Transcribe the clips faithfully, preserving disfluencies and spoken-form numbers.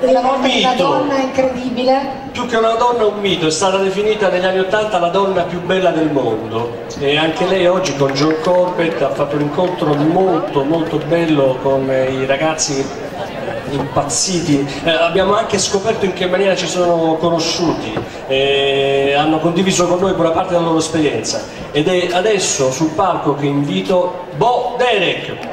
una donna incredibile. Più che una donna, un mito. È stata definita negli anni ottanta la donna più bella del mondo, e anche lei oggi con John Corbett ha fatto un incontro molto molto bello con i ragazzi impazziti. Eh, abbiamo anche scoperto in che maniera ci sono conosciuti, eh, hanno condiviso con noi buona parte della loro esperienza, ed è adesso sul palco che invito Bo Derek.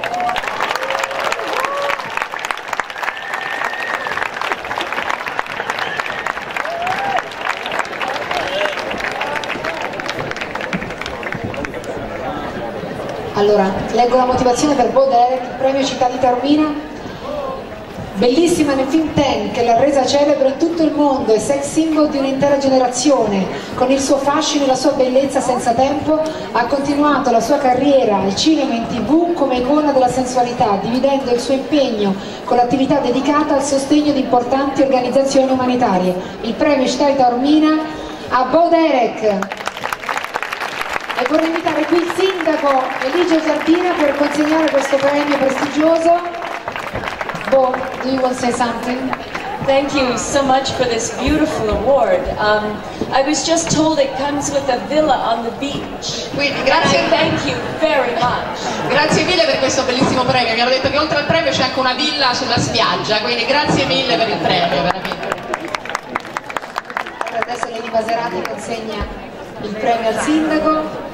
Allora, leggo la motivazione per Bo Derek, il premio Città di Taormina. Bellissima nel film Ten, che l'ha resa celebre in tutto il mondo e sex symbol di un'intera generazione. Con il suo fascino e la sua bellezza senza tempo ha continuato la sua carriera al cinema e in tv come icona della sensualità, dividendo il suo impegno con l'attività dedicata al sostegno di importanti organizzazioni umanitarie. Il premio Città di Taormina a Bo Derek. E vorrei invitare qui il sindaco Eligio Sardina per consegnare questo premio prestigioso. Bo, do you want to say something? Thank you so much for this beautiful award. Um, I was just told it comes with a villa on the beach. Quindi grazie, and I thank you very much. Grazie mille per questo bellissimo premio. Mi hanno detto che oltre al premio c'è anche una villa sulla spiaggia, quindi grazie mille per il premio, veramente. Adesso Leni Maserati consegna il premio al sindaco.